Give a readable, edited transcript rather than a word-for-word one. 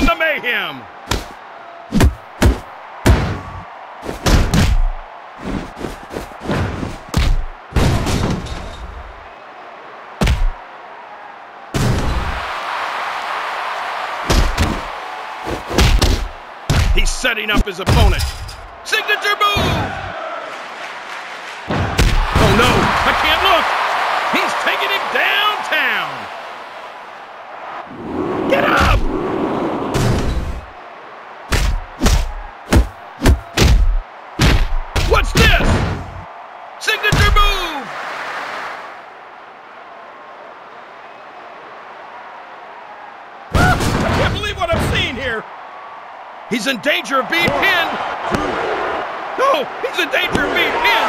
the mayhem. He's setting up his opponent. Signature move! Oh no, I can't look! He's taking him downtown! Get up! What's this? Signature move! I can't believe what I'm seeing here! He's in danger of being pinned! No, he's in danger of being pinned!